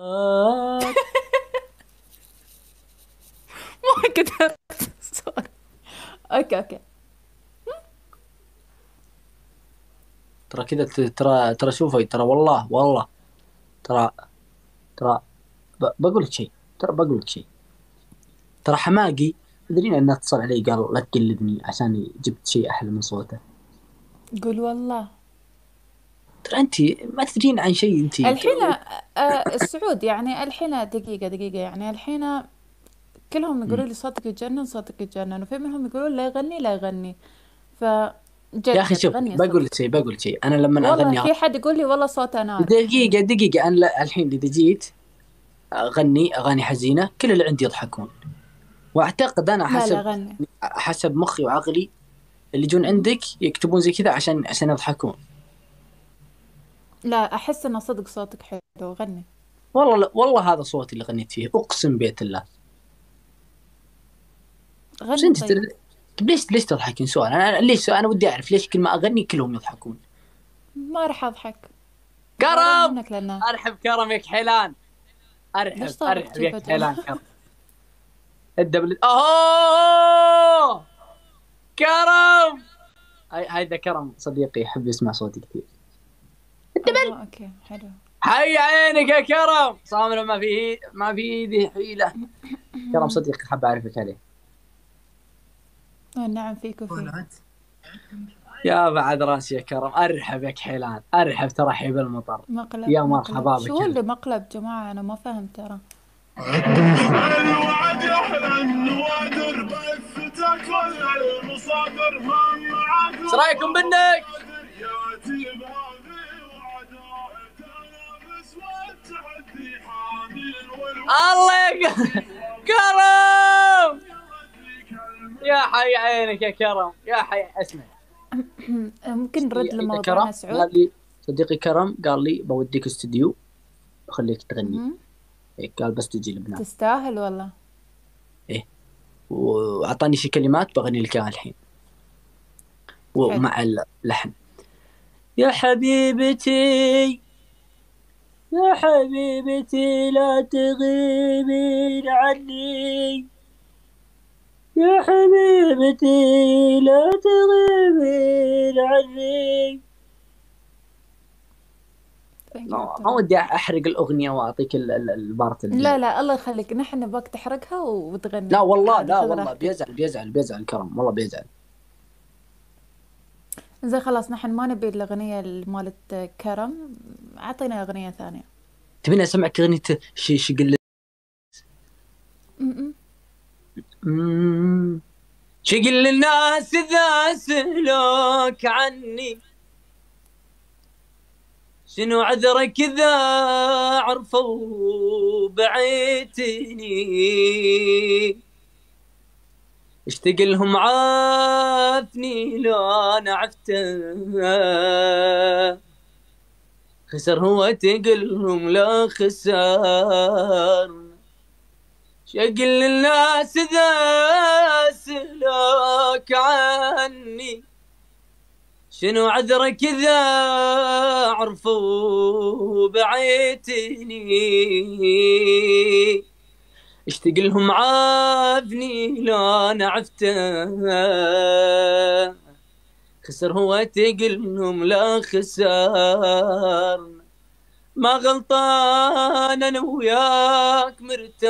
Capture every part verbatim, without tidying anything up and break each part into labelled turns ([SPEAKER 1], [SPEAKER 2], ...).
[SPEAKER 1] ما كتبت سوري. اوكي اوكي.
[SPEAKER 2] ترى كذا ت- ترى ترى شوفي، ترى والله والله، ترى ترى ب- بقول لك شيء، ترى بقول لك شيء. ترى حماقي تدرين انه اتصل علي قال لا تقلدني عشان جبت شيء احلى من صوته.
[SPEAKER 1] قول والله.
[SPEAKER 2] ترى انت ما تدرين عن شيء انت.
[SPEAKER 1] الحين آه، السعود يعني الحين دقيقة دقيقة يعني الحين كلهم يقولوا لي صوتك يتجنن صوتك يتجنن، وفي منهم يقولون لا يغني لا يغني.
[SPEAKER 2] يا اخي
[SPEAKER 1] فجدد
[SPEAKER 2] شوف،
[SPEAKER 1] غني
[SPEAKER 2] بقول
[SPEAKER 1] صدق.
[SPEAKER 2] لك شيء بقول لك شيء انا لما
[SPEAKER 1] والله
[SPEAKER 2] اغني.
[SPEAKER 1] في حد يقول لي والله صوته نار.
[SPEAKER 2] دقيقة دقيقة، أنا لا- الحين إذا جيت أغني أغاني حزينة كل اللي عندي يضحكون. وأعتقد أنا
[SPEAKER 1] لا لا
[SPEAKER 2] حسب
[SPEAKER 1] غني.
[SPEAKER 2] حسب مخي وعقلي اللي يجون
[SPEAKER 1] مهم.
[SPEAKER 2] عندك يكتبون زي كذا عشان عشان يضحكون.
[SPEAKER 1] لا أحس إن صدق صوتك حلو. غني.
[SPEAKER 2] والله لا، والله هذا صوتي اللي غنيت فيه، أقسم بيت الله. بس
[SPEAKER 1] غني
[SPEAKER 2] أنت تر...
[SPEAKER 1] طيب.
[SPEAKER 2] طيب ليش ليش تضحكين؟ سؤال، أنا ليش أنا ودي أعرف ليش كل ما أغني كلهم يضحكون.
[SPEAKER 1] ما راح أضحك. غيران
[SPEAKER 2] كرم،
[SPEAKER 1] منك لأنه.
[SPEAKER 2] أرحب كرم يا كحيلان.
[SPEAKER 1] ليش
[SPEAKER 2] أرحب
[SPEAKER 1] صارت
[SPEAKER 2] أرحب
[SPEAKER 1] شي
[SPEAKER 2] يا
[SPEAKER 1] فجأة؟
[SPEAKER 2] كحيلان كرم. الدبل أوه كرم. هاي هيدا كرم صديقي يحب يسمع صوتي كثير.
[SPEAKER 1] آه أوكي حلو.
[SPEAKER 2] حي عينك يا كرم، صامل ما في ما في ايدي حيلة. كرم صديقي حاب اعرفك عليه.
[SPEAKER 1] آه، نعم فيك وفيه.
[SPEAKER 2] يا بعد راسي يا كرم، ارحب يا كحيلان، ارحب ترحيب المطر.
[SPEAKER 1] مقلب
[SPEAKER 2] يا
[SPEAKER 1] مقلب
[SPEAKER 2] مرحبا
[SPEAKER 1] شو هو
[SPEAKER 2] بك.
[SPEAKER 1] اللي مقلب جماعة؟ أنا ما فهمت ترى.
[SPEAKER 2] الوعد يحلى النوادر بس تاكل المصادر ما معاك. ايش رايكم بنك؟ ياتي بهذه وعداء تنافس والتحدي حامل الله يا كرم. يا حي عينك يا كرم، يا حي اسمع.
[SPEAKER 1] ممكن نرد
[SPEAKER 2] إذا كرم
[SPEAKER 1] لموضوعنا
[SPEAKER 2] قال
[SPEAKER 1] سعود.
[SPEAKER 2] لي، صديقي كرم قال لي بوديك استوديو وخليك تغني.
[SPEAKER 1] مهم.
[SPEAKER 2] إيه، قال بس تجي لبنان.
[SPEAKER 1] تستاهل والله.
[SPEAKER 2] إيه، وأعطاني شي كلمات بغني لك إياها الحين
[SPEAKER 1] حلو.
[SPEAKER 2] ومع اللحن. يا حبيبتي، يا حبيبتي لا تغيبين عني، يا حبيبتي لا تغيبين عني.
[SPEAKER 1] ثانك يو
[SPEAKER 2] ما ما
[SPEAKER 1] ترى.
[SPEAKER 2] ودي أحرق الأغنية وأعطيك ال- ال- البارت
[SPEAKER 1] لا
[SPEAKER 2] الجاي.
[SPEAKER 1] لا الله يخليك، نحن نبغاك تحرقها
[SPEAKER 2] لا
[SPEAKER 1] وتغني
[SPEAKER 2] والله،
[SPEAKER 1] عادي،
[SPEAKER 2] لا
[SPEAKER 1] خذ
[SPEAKER 2] والله
[SPEAKER 1] راحتك.
[SPEAKER 2] بيزعل بيزعل بيزعل كرم، والله بيزعل.
[SPEAKER 1] زين خلاص نحن ما نبي الأغنية اللي مالت كرم. أعطينا أغنية ثانية.
[SPEAKER 2] تبيني اسمعك اغنية شي شقل.
[SPEAKER 1] م-م.
[SPEAKER 2] مم. شقل الناس اذا سلوك عني، شنو عذرك اذا عرفوا بعيتني، اشتاق لهم عافني لو انا عفته، خسر هو تقلهم لا خسار. شقل الناس ذا سلوك عني، شنو عذرك إذا عرفوا بعيتني، اشتاق لهم عافني لو انا عفته، خسر هو تقلهم لا خسار. ما غلطان انا وياك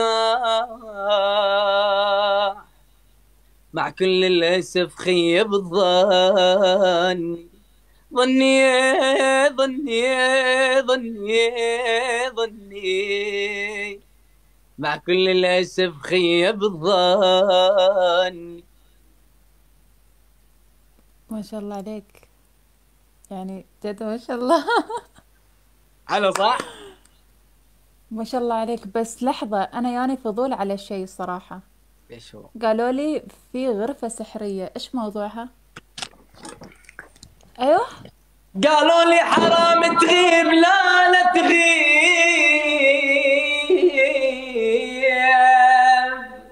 [SPEAKER 2] مرتاح، مع كل الاسف خيب الظن، ظني ظني ظني ظني، مع كل الاسف خيب الظن.
[SPEAKER 1] ما شاء الله عليك. يعني جد ما شاء الله.
[SPEAKER 2] حلو صح؟
[SPEAKER 1] ما شاء الله عليك، بس لحظة أنا ياني فضول على شيء الصراحة.
[SPEAKER 2] ايش هو؟
[SPEAKER 1] قالوا لي في غرفة سحرية، إيش موضوعها؟ أيوه.
[SPEAKER 2] قالوا لي حرام تغيب، لا لا تغيب،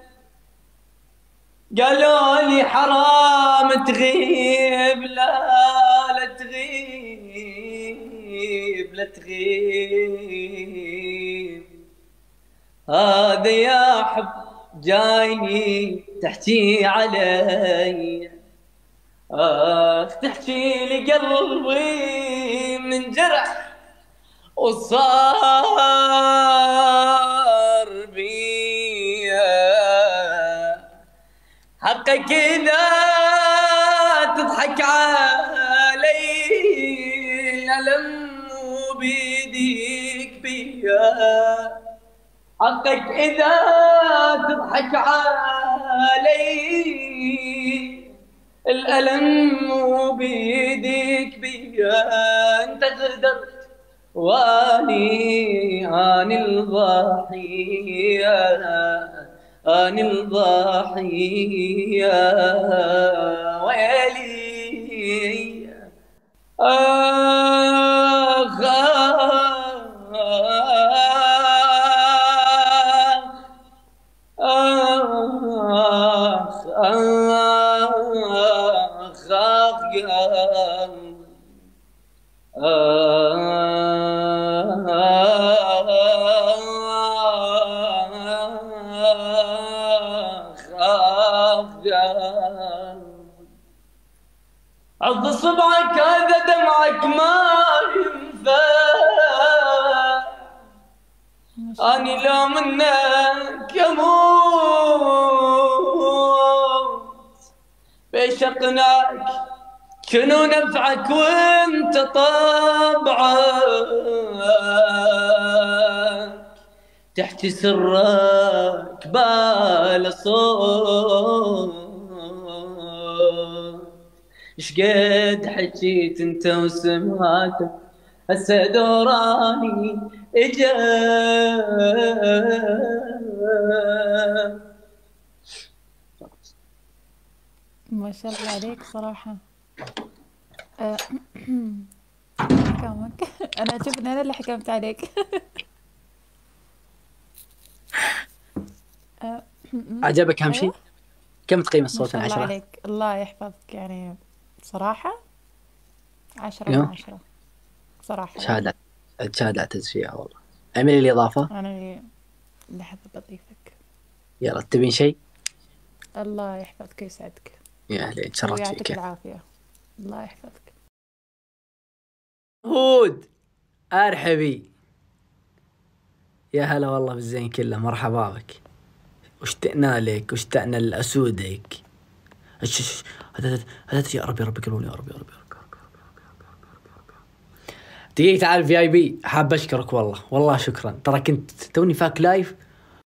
[SPEAKER 2] قالوا لي حرام تغيب، لا لا تغيب لا تغيب، هذا يا حب جايني تحكي علي، آخ تحكي لي قلبي من جرح وصار بيا. حقك إذا تضحك علي الألم بيديك بيا. حقك إذا تضحك علي الألم بيديك بيا. أنت غدرت واني أنا الضحية، أنا الضحية ويلي. آخ آخ آخ عض صبعك هذا دمعك ما ينفع. أني لو منك يموت بيش أقنعك شنو نفعك وانت طبعك تحكي سرك بالا صوت. شقد حكيت انت وسمعتك هسه دوراني اجا.
[SPEAKER 1] ما شاء الله عليك صراحة. أه، أحكامك أنا أشوف إن أنا اللي حكمت عليك. أه،
[SPEAKER 2] عجبك أهم شيء؟
[SPEAKER 1] أيوه
[SPEAKER 2] كم تقيم
[SPEAKER 1] ما
[SPEAKER 2] الصوت
[SPEAKER 1] شاء
[SPEAKER 2] من
[SPEAKER 1] الله
[SPEAKER 2] عشرة؟
[SPEAKER 1] عليك، الله يحفظك. يعني صراحة عشرة من
[SPEAKER 2] ايوه
[SPEAKER 1] عشرة صراحة يعني.
[SPEAKER 2] شهادة، شهادة أعتز فيها والله. اعملي الإضافة.
[SPEAKER 1] أنا اللي اللي حابة أضيفك.
[SPEAKER 2] يلا تبين شيء؟
[SPEAKER 1] الله يحفظك ويسعدك
[SPEAKER 2] يا أهلين تشرفت
[SPEAKER 1] ويعطيك
[SPEAKER 2] فيك.
[SPEAKER 1] العافية. الله يحفظك.
[SPEAKER 2] هود أرحبي، يا هلا والله بالزين كله، مرحبا بك. واشتقنا لك واشتقنا لأسودك. اش اش هذا هذا يا رب يا رب قولوا يا رب يا رب يا رب. دقيقة تعال في اي بي، حاب اشكرك والله والله شكرا. ترى كنت توني فاك لايف